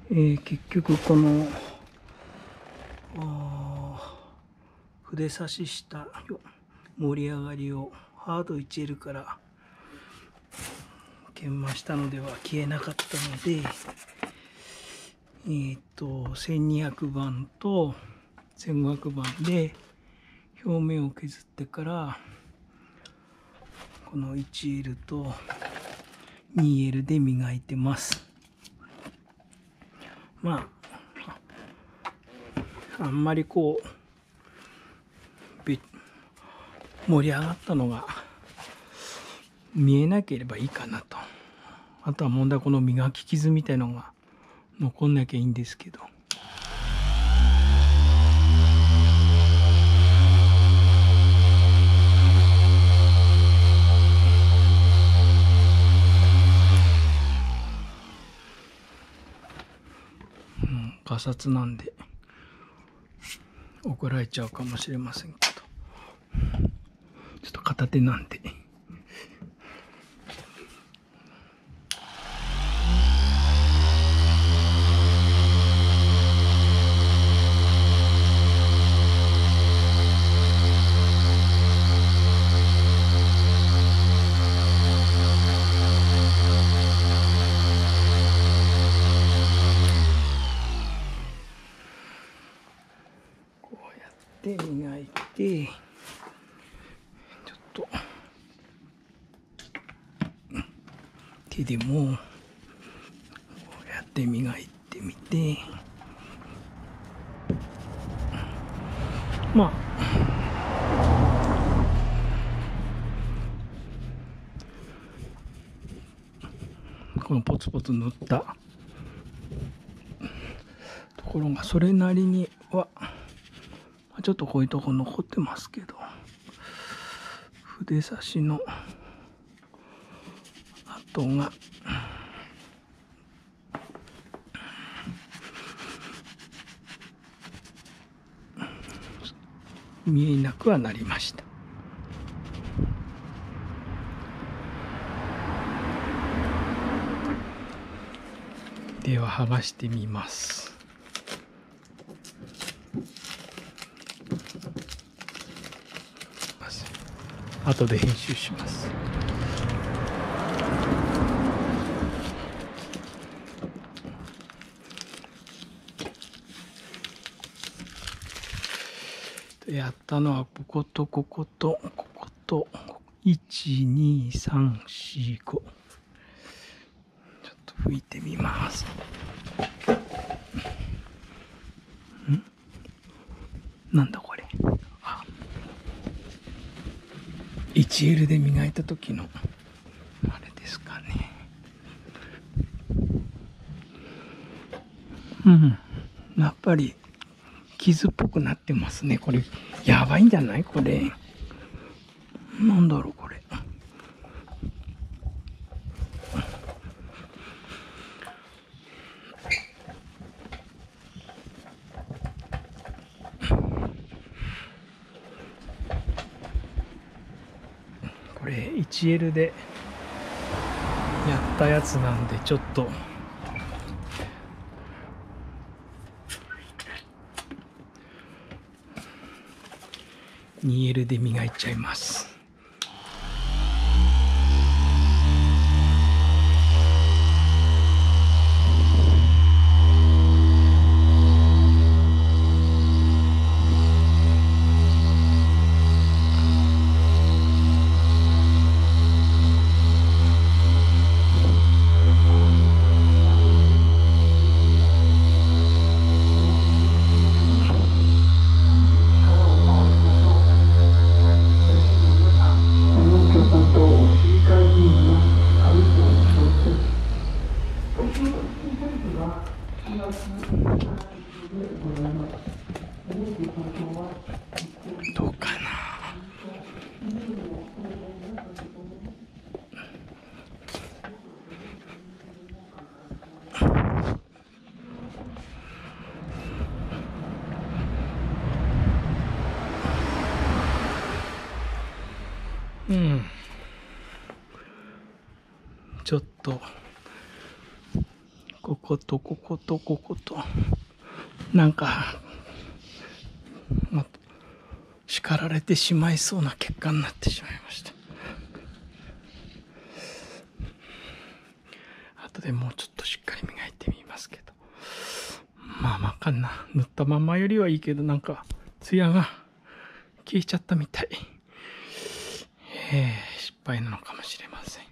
結局この筆差しした盛り上がりをハード 1L から研磨したのでは消えなかったので、1200番と1500番で表面を削ってからこの 1L と 2L で磨いてます。まああんまりこう盛り上がったのが見えなければいいかなと。あとは問題はこの磨き傷みたいなのが残んなきゃいいんですけど。ガサツなんで怒られちゃうかもしれませんけど、ちょっと片手なんで。で磨いて、ちょっと手でもこうやって磨いてみて、まあこのポツポツ塗ったところがそれなりにはちょっとこういうとこ残ってますけど、筆差しの跡が見えなくはなりました。では剥がしてみます。後で編集します。やったのはこことこことここと1、2、3、4、5。ちょっと拭いてみます。なんだこれ。1L で磨いた時のあれですかね。やっぱり傷っぽくなってますね。これやばいんじゃない？これなんだろうこれ。これ 1L でやったやつなんでちょっと2L で磨いちゃいます。どうかな。ちょっとこことこことこことなんか叱られてしまいそうな結果になってしまいました。後でもうちょっとしっかり磨いてみますけど、まあかんな。塗ったままよりはいいけど、なんかツヤが消えちゃったみたい。失敗なのかもしれません。